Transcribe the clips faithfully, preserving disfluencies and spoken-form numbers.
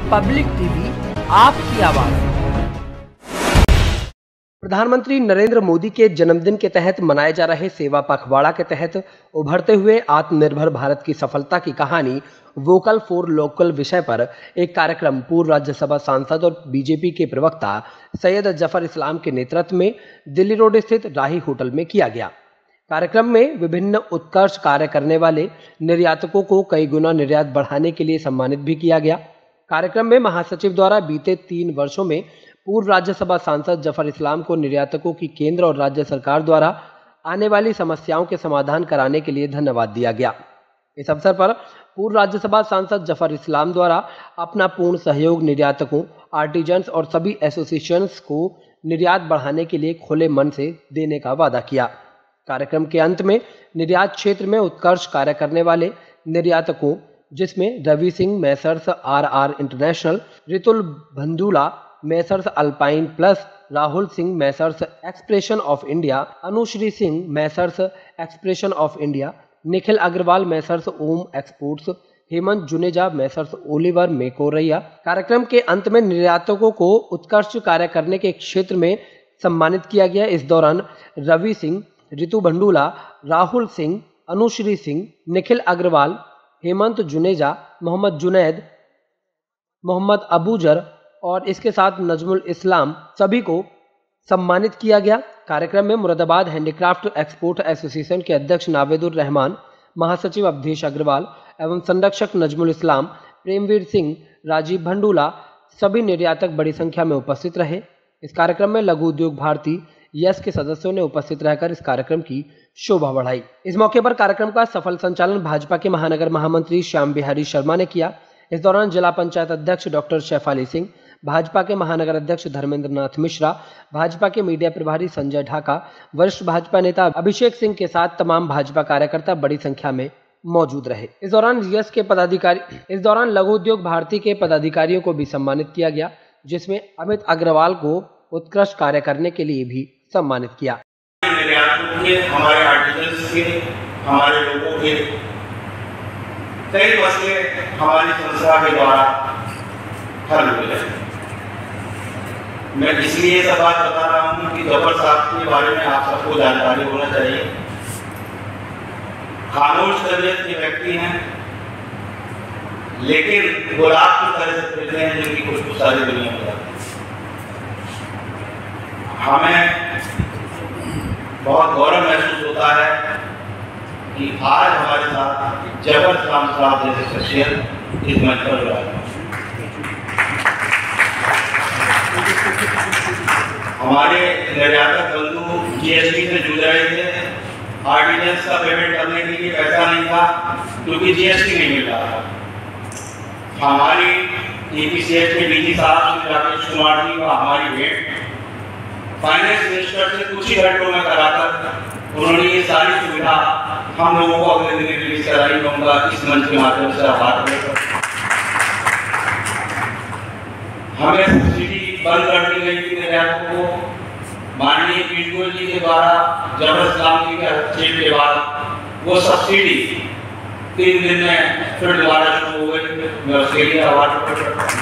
Public TV, आपकी आवाज। प्रधानमंत्री नरेंद्र मोदी के जन्मदिन के तहत मनाए जा रहे सेवा पखवाड़ा के तहत उभरते हुए आत्मनिर्भर भारत की सफलता की कहानी वोकल फॉर लोकल विषय पर एक कार्यक्रम पूर्व राज्यसभा सांसद और बीजेपी के प्रवक्ता सैयद जफर इस्लाम के नेतृत्व में दिल्ली रोड स्थित राही होटल में किया गया। कार्यक्रम में विभिन्न उत्कर्ष कार्य करने वाले निर्यातकों को कई गुना निर्यात बढ़ाने के लिए सम्मानित भी किया गया। कार्यक्रम में महासचिव द्वारा बीते तीन वर्षों में पूर्व राज्यसभा सांसद जफर इस्लाम को निर्यातकों की केंद्र और राज्य सरकार द्वारा आने वाली समस्याओं के समाधान कराने के लिए धन्यवाद दिया गया। इस अवसर पर पूर्व राज्यसभा सांसद जफर इस्लाम द्वारा अपना पूर्ण सहयोग निर्यातकों, आर्टिजन्स और सभी एसोसिएशंस को निर्यात बढ़ाने के लिए खुले मन से देने का वादा किया। कार्यक्रम के अंत में निर्यात क्षेत्र में उत्कर्ष कार्य करने वाले निर्यातकों, जिसमें Ravi Singh messrs R R international, Ritul Bhandula messrs alpine plus, Rahul Singh messrs expression of India, Anushri Singh messrs expression of India, Nikhil Agarwal messrs Om exports, Hemant Juneja messrs Oliver मेकोरैया। कार्यक्रम के अंत में निर्यातकों को उत्कर्ष कार्य करने के क्षेत्र में सम्मानित किया गया। इस दौरान रवि सिंह, रितु भंडूला, राहुल सिंह, अनुश्री सिंह, निखिल अग्रवाल, हेमंत जुनेजा, मोहम्मद जुनैद, मोहम्मद अबूजर और इसके साथ नजमुल इस्लाम सभी को सम्मानित किया गया। कार्यक्रम में मुरादाबाद हैंडीक्राफ्ट एक्सपोर्ट एसोसिएशन के अध्यक्ष नावेदुर रहमान, महासचिव अवधेश अग्रवाल एवं संरक्षक नजमुल इस्लाम, प्रेमवीर सिंह, राजीव भंडूला सभी निर्यातक बड़ी संख्या में उपस्थित रहे। इस कार्यक्रम में लघु उद्योग भारती यस के सदस्यों ने उपस्थित रहकर इस कार्यक्रम की शोभा बढ़ाई। इस मौके पर कार्यक्रम का सफल संचालन भाजपा के महानगर महामंत्री श्याम बिहारी शर्मा ने किया। इस दौरान जिला पंचायत अध्यक्ष डॉक्टर शैफाली सिंह, भाजपा के महानगर अध्यक्ष धर्मेंद्र नाथ मिश्रा, भाजपा के मीडिया प्रभारी संजय ढाका, वरिष्ठ भाजपा नेता अभिषेक सिंह के साथ तमाम भाजपा कार्यकर्ता बड़ी संख्या में मौजूद रहे। इस दौरान यस के पदाधिकारी इस दौरान लघु उद्योग भारती के पदाधिकारियों को भी सम्मानित किया गया, जिसमें अमित अग्रवाल को उत्कृष्ट कार्य करने के लिए भी सम्मानित किया। हमारे आर्टिजन्स के, हमारे लोगों के कई मसले हमारी संस्था के द्वारा हल हुए हैं। मैं इसलिए सब बात बता रहा हूँ कि जफर साहब के बारे में आप सबको जानकारी होना चाहिए। खामोश तबीयत के व्यक्ति हैं, लेकिन गुलाब की तरह से खिलते हैं जिनकी खुशबू सारी दुनिया में जाती है। हमें बहुत गौरव महसूस होता है कि आज हमारे साथ जफर इस्लाम साहब जैसे शख्सियत इस मंच पर जुड़ा। हमारे निर्यातक बंधु जीएसटी से जुड़ रहे थे। आर्टिजन्स का पेमेंट करने के लिए पैसा नहीं था क्योंकि जीएसटी नहीं मिल रहा था। हमारी ईपीसीएच के डीजी साहब राकेश कुमार जी का हमारी भेंट फाइनेंस मिनिस्टर से कुछ ही घंटों में कराकर उन्होंने ये सारी सुविधा हम लोगों को अगले दिन रिलीज कराई। कहूँगा इस मंच के माध्यम से आभार देकर हमें सब्सिडी बंद कर दी गई थी निर्यातकों को। माननीय पीयूष गोयल जी के द्वारा जफर इस्लाम जी के हस्तक्षेप के बाद वो सब्सिडी तीन दिन में फिर दोबारा शुरू हो गई। मैं उसके लिए आभार प्रकट करता हूँ।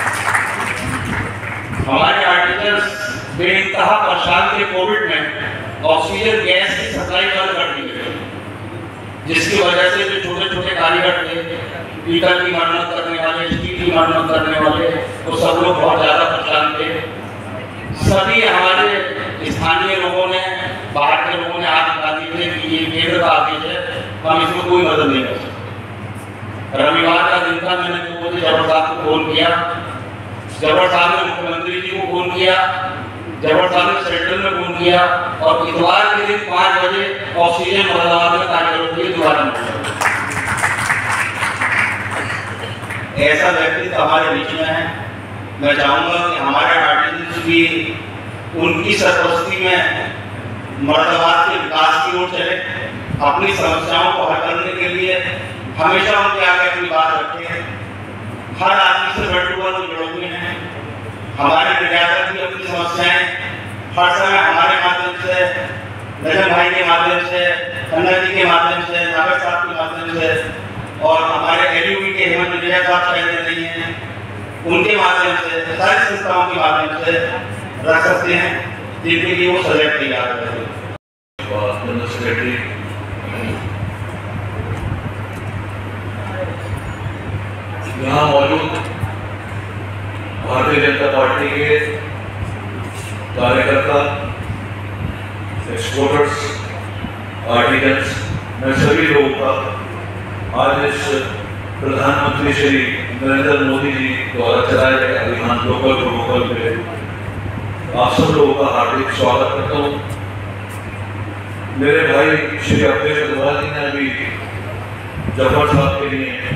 हमारे आर्टिजन्स बेइंतहा परेशान थे। कोविड में ऑक्सीजन गैस की सप्लाई बंद कर दी गई, जिसकी वजह से जो छोटे छोटे कारीगर थे, पीतल की मरम्मत करने वाले, स्टील की मरम्मत करने वाले, वो सब लोग बहुत ज़्यादा परेशान थे। सभी हमारे स्थानीय लोगों ने, बाहर के लोगों ने हाथ उठा दिए थे कि ये केंद्र का आदेश है, हम इसमें कोई मदद नहीं कर सकते। रविवार का दिन था, मैंने दो बजे जफर साहब को फोन किया। जफर साहब ने मुख्यमंत्री जी को फोन किया, जफर साहब ने सेंट्रल में फोन किया और इतवार के दिन पाँच बजे ऑक्सीजन मुरादाबाद में कार्यक्रम के लिए दोबारा मिला। ऐसा व्यक्ति हमारे बीच में है। मैं चाहूँगा कि हमारे आर्टिजन्स भी उनकी सरपरस्ती में मुरादाबाद के विकास की ओर चले, अपनी समस्याओं को हल करने के लिए हमेशा उनके आगे अपनी बात रखें। हर आदमी से बढ़ वो जुड़े हुए हैं। हमारे निर्यातक भी अपनी समस्याएं हर समय हमारे माध्यम से, नजर भाई के माध्यम से, खन्ना जी के माध्यम से, नागर साहब के माध्यम से और हमारे एलयूबी के हेमंत जुनेजा साहब शायद नहीं है, उनके माध्यम से, सारी संस्थाओं के माध्यम से रख सकते हैं, जिनके लिए वो सजग तैयार करें। जनरल सेक्रेटरी यहाँ मौजूद भारतीय जनता पार्टी के कार्यकर्ता, एक्सपोर्टर्स, आर्टिजन्स, मैं सभी लोगों का आज इस प्रधानमंत्री श्री नरेंद्र मोदी जी द्वारा चलाए गए अभियान लोकल टू वोकल पे आप सब लोगों का हार्दिक स्वागत करता हूँ। मेरे भाई श्री अवधेश अग्रवाल जी ने अभी जफर साहब के लिए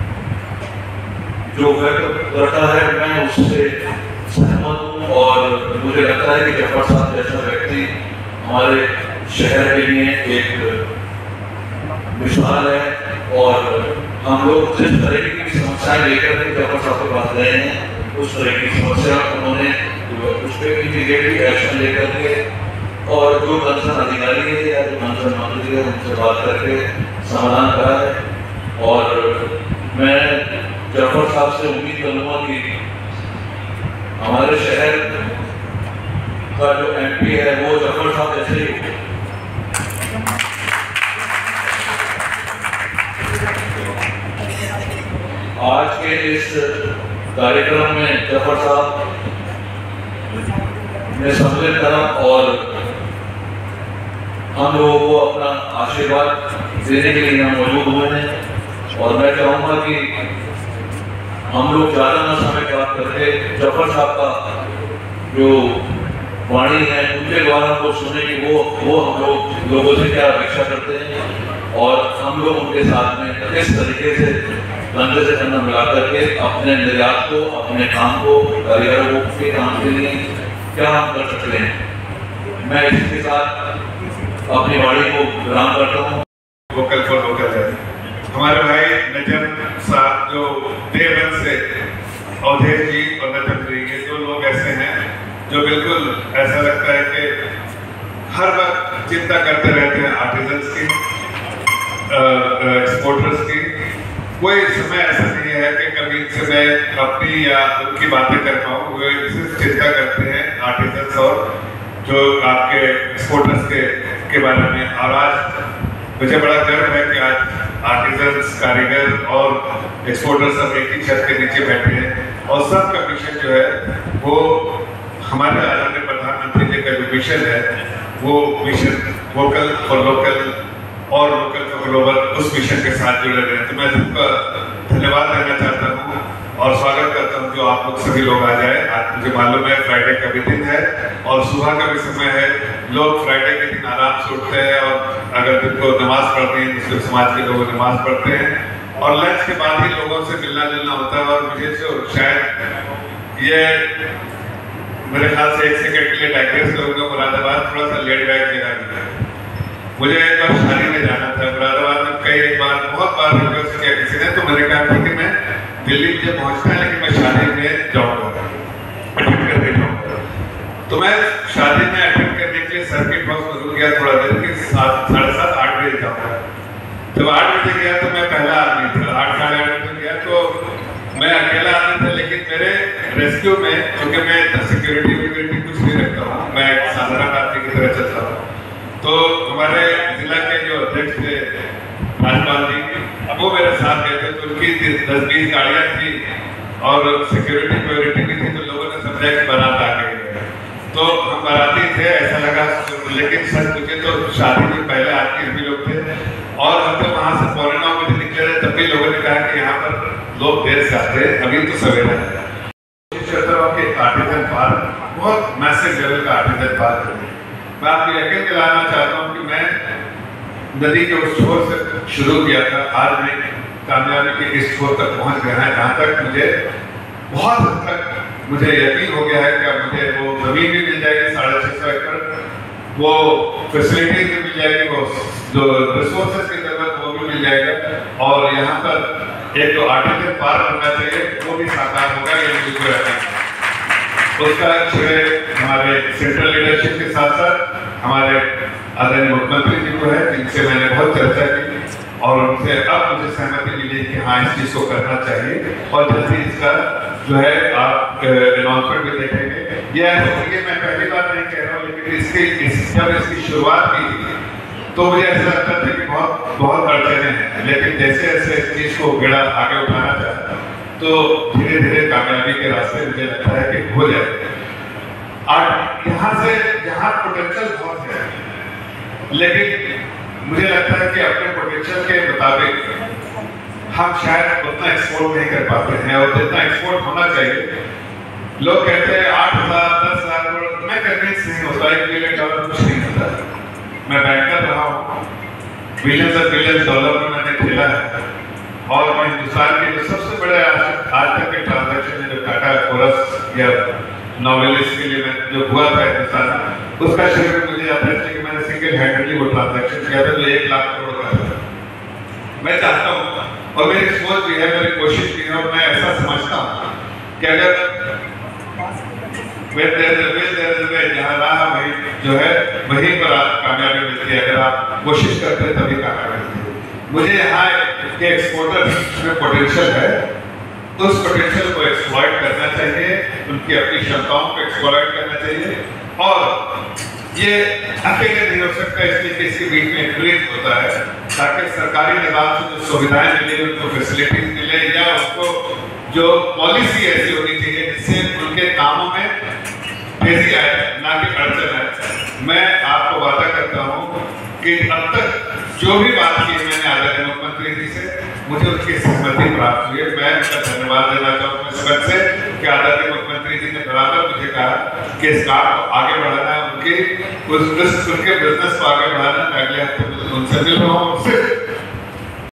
जो व्यक्त रखा है, मैं उससे सहमत हूँ और मुझे लगता है कि जफर साहब जैसा व्यक्ति हमारे शहर के लिए एक मिसाल है और हम लोग जिस तरह की समस्याएं लेकर के जफर साहब के पास गए हैं, उस तरह की समस्या उन्होंने उस पर इमीडिएटली एक्शन लेकर के और जो कंसर्न अधिकारी है या जो कंसर्न मंत्री है उनसे बात करके समाधान करा है। और मैं जफर साहब से उम्मीद करूँगा कि हमारे शहर का जो एमपी है वो जफर साहब जैसे ही आज के इस कार्यक्रम में जफर साहब ने सम्मिलित करा और हम लोगों को अपना आशीर्वाद देने के लिए यहाँ मौजूद हुए हैं। और मैं चाहूँगा कि हम लोग ज़्यादा न समय प्राप्त करके जफर साहब का जो वाणी है उनके द्वारा वो सुने कि वो वो हम लोग लोगों से क्या अपेक्षा करते हैं और हम लोग उनके साथ में किस तरीके से कंधे से कंधा मिला करके अपने निर्यात को, अपने काम को, कारीगरों के काम के लिए क्या हम कर सकते हैं। मैं इसके साथ अपनी वाणी को विराम करता हूँ। वोकल फॉर लोकल है हमारे भाई नजम साहब जो देवन से अवधेश जी और नजम जी, ये दो लोग ऐसे हैं जो बिल्कुल ऐसा लगता है कि हर वक्त चिंता करते रहते हैं आर्टिजन्स की, एक्सपोर्टर्स की। कोई समय ऐसा नहीं है कि कभी इनसे मैं अपनी या उनकी बातें कर पाऊँ। वे सिर्फ चिंता करते हैं आर्टिजन्स और जो आपके एक्सपोर्टर्स के के बारे में। और आज मुझे बड़ा गर्व है कि आज आर्टिजन्स, कारीगर और एक्सपोर्टर्स सब एक ही छत के नीचे बैठे हैं और सबका मिशन जो है वो हमारे आदरणीय प्रधानमंत्री जी का जो मिशन है वो मिशन वोकल फॉर लोकल और लोकल फॉर ग्लोबल, उस मिशन के साथ जुड़े रहे। तो मैं सबका धन्यवाद देना चाहता हूँ और स्वागत करता हूँ जो आप लोग सभी लोग आ जाए। आज मुझे मालूम है फ्राइडे का भी दिन है और सुबह का भी समय है। लोग फ्राइडे के दिन आराम से उठते हैं और अगर दिन को नमाज पढ़ते हैं, मुस्लिम समाज के लोग नमाज पढ़ते हैं और लंच के बाद ही लोगों से मिलना जुलना होता है। और मुझे जो शायद ये मेरे ख्याल से एक सेकेंड के लिए डाइग्रेस करूँगा, मुरादाबाद थोड़ा सा लेट बैक जगह है। मुझे एक बार शादी में जाना था मुरादाबाद में, कई बार बहुत बार रिक्वेस्ट किया किसी ने, तो मैंने कहा ठीक है मैं दिल्ली मुझे पहुंचना है लेकिन मैं शादी में जाऊंगा, अटेंड करके जाऊंगा। तो मैं शादी में अटेंड करने के लिए सर्किट हाउस में रुक गया थोड़ा देर कि सात साढ़े सात आठ बजे जाऊंगा। जब आठ बजे गया तो मैं पहला आदमी था, आठ साढ़े आठ बजे गया तो मैं अकेला आदमी था। लेकिन मेरे रेस्क्यू में, क्योंकि मैं सिक्योरिटी विक्योरिटी कुछ नहीं रखता हूँ, मैं एक साधारण आदमी की तरह चलता हूँ, तो हमारे जिला के जो अध्यक्ष थे राजपाल जी, वो मेरे साथ गए थे। तो उनकी दस बीस गाड़ियाँ थी और सिक्योरिटी सिक्योरिटी भी थी, तो लोगों ने समझा कि बारात आ गई है। तो हम बाराती थे ऐसा लगा, लेकिन सच मुझे तो शादी में पहले आदमी हम भी लोग थे और हम तो वहाँ से पौने नौ बजे निकले थे। तब भी लोगों ने कहा कि यहाँ पर लोग देर से आते हैं, अभी तो सवेरा है। आर्टिजन पार्क बहुत मैसिव लेवल का आर्टिजन पार्क है। मैं आपको यकीन दिलाना चाहता हूँ कि मैं नदी के उस छोर से शुरू किया था, आज मैं कामयाबी के इस छोर तक पहुँच गया है जहाँ तक मुझे बहुत हद तक मुझे यकीन हो गया है कि अब मुझे वो जमीन भी मिल जाएगी साढ़े छः सौ एकड़, वो फैसिलिटीज भी मिल जाएगी, वो जो रिसोर्सेज की जरूरत वो भी मिल जाएगा और यहाँ पर एक तो आर्टिजन पार्क होना चाहिए, वो भी साकार होगा। ये मुझे रहता है उसका श्रेय हमारे सेंट्रल लीडरशिप के साथ साथ हमारे आदरणीय मुख्यमंत्री जी को है, जिनसे मैंने बहुत चर्चा की और उनसे अब मुझे सहमति मिली कि हाँ इस चीज़ को करना चाहिए और जल्दी इसका जो है आप अनाउंसमेंट भी देखेंगे। ये ये मैं पहली बार नहीं कह रहा हूँ, लेकिन इसकी इस, जब इसकी शुरुआत की थी तो मुझे ऐसा लगता था कि बहुत बहुत अड़चने हैं, लेकिन जैसे जैसे इस चीज़ को बेड़ा आगे उठाना चाहता तो धीरे धीरे कामयाबी के रास्ते मुझे लगता है कि हो जाए। और यहाँ से यहाँ पोटेंशियल बहुत है, लेकिन मुझे लगता है कि अपने पोटेंशियल के मुताबिक हम शायद उतना एक्सपोर्ट नहीं कर पाते हैं, और जितना एक्सपोर्ट होना चाहिए। लोग कहते हैं आठ हजार दस हजार करोड़, मैं कन्विंस नहीं होता एक बिलियन डॉलर कुछ नहीं होता। मैं बैंकर रहा हूँ, बिलियन और बिलियन डॉलर में मैंने खेला है, और मैं हिंदुस्तान के जो सबसे बड़े आज आज तक के ट्रांजैक्शन है जो टाटा कोरस या नॉवेलिस के लिए मैं जो हुआ था हिंदुस्तान में, उसका शेयर मुझे याद है कि मैंने सिंगल हैंडेडली वो ट्रांजैक्शन किया था जो एक लाख करोड़ का था। मैं चाहता हूँ, और मेरी सोच भी है, मेरी कोशिश भी है, और मैं ऐसा समझता हूँ कि अगर जहाँ राह वही जो है वहीं पर आप कामयाबी मिलती है। अगर आप कोशिश करते हैं तभी कामयाबी मिलती है। मुझे यहाँ के एक्सपोर्टर में पोटेंशियल है, उस पोटेंशियल को एक्सप्लॉइट करना चाहिए, उनकी अपनी क्षमताओं को एक्सप्लॉइट करना चाहिए, और ये अकेले नहीं हो सकता, इसलिए कि इसके बीच में इंक्रीज होता है ताकि सरकारी निजाम से जो सुविधाएं मिले, उनको फैसिलिटीज मिले, या उनको जो पॉलिसी ऐसी होनी चाहिए जिससे उनके कामों में तेजी आए, ना कि अड़चन आए। मैं आपको वादा करता हूँ कि अब तक जो भी बात की है मैंने आदरणीय मुख्यमंत्री जी से, मुझे उसकी सहमति प्राप्त हुई है। मैं उनका धन्यवाद देना चाहूँगा इस वक्त से कि आदरणीय मुख्यमंत्री जी ने बराबर मुझे कहा कि इस काम को आगे बढ़ाना है, उनकी उस उनके बिजनेस को आगे बढ़ाना। मैं अगले हफ्ते उनसे मिल रहा हूँ,